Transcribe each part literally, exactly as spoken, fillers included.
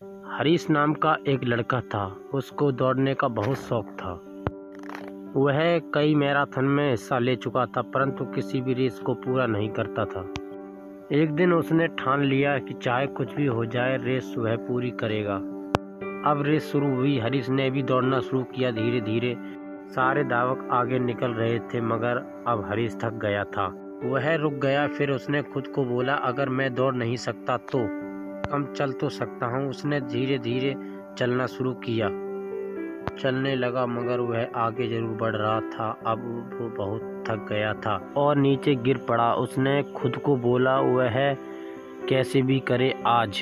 हरीश नाम का एक लड़का था। उसको दौड़ने का बहुत शौक था। वह कई मैराथन में हिस्सा ले चुका था, परंतु किसी भी रेस को पूरा नहीं करता था। एक दिन उसने ठान लिया कि चाहे कुछ भी हो जाए, रेस वह पूरी करेगा। अब रेस शुरू हुई। हरीश ने भी दौड़ना शुरू किया। धीरे धीरे सारे धावक आगे निकल रहे थे, मगर अब हरीश थक गया था। वह रुक गया। फिर उसने खुद को बोला, अगर मैं दौड़ नहीं सकता तो कम चल तो सकता हूँ। उसने धीरे धीरे चलना शुरू किया। चलने लगा, मगर वह आगे जरूर बढ़ रहा था। अब वो बहुत थक गया था और नीचे गिर पड़ा। उसने खुद को बोला, वह कैसे भी करे आज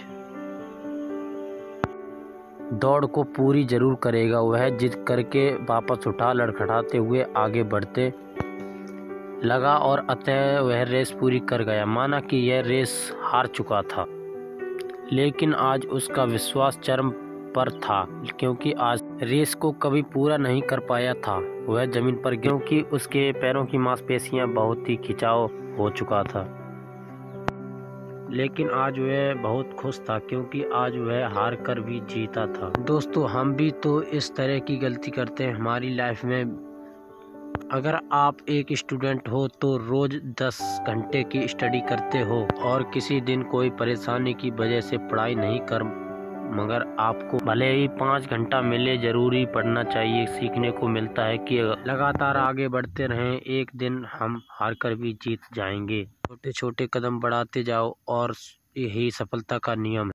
दौड़ को पूरी जरूर करेगा। वह जिद करके वापस उठा, लड़खड़ाते हुए आगे बढ़ते लगा और अतः वह रेस पूरी कर गया। माना कि यह रेस हार चुका था, लेकिन आज उसका विश्वास चरम पर था, क्योंकि आज रेस को कभी पूरा नहीं कर पाया था। वह जमीन पर गिरा क्योंकि उसके पैरों की मांसपेशियां बहुत ही खिंचाव हो चुका था। लेकिन आज वह बहुत खुश था, क्योंकि आज वह हार कर भी जीता था। दोस्तों, हम भी तो इस तरह की गलती करते हैं हमारी लाइफ में। अगर आप एक स्टूडेंट हो तो रोज दस घंटे की स्टडी करते हो और किसी दिन कोई परेशानी की वजह से पढ़ाई नहीं कर, मगर आपको भले ही पाँच घंटा मिले, जरूरी पढ़ना चाहिए। सीखने को मिलता है कि लगातार आगे बढ़ते रहें, एक दिन हम हार कर भी जीत जाएंगे। छोटे छोटे कदम बढ़ाते जाओ और यही सफलता का नियम है।